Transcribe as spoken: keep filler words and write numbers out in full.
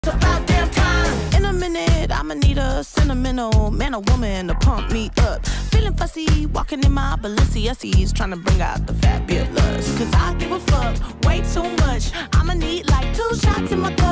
It's about damn time. In a minute, I'ma need a sentimental man or woman to pump me up. Feeling fussy, walking in my Balenciennes, trying to bring out the fabulous. Cause I give a fuck way too much. I'ma need like two shots in my cup.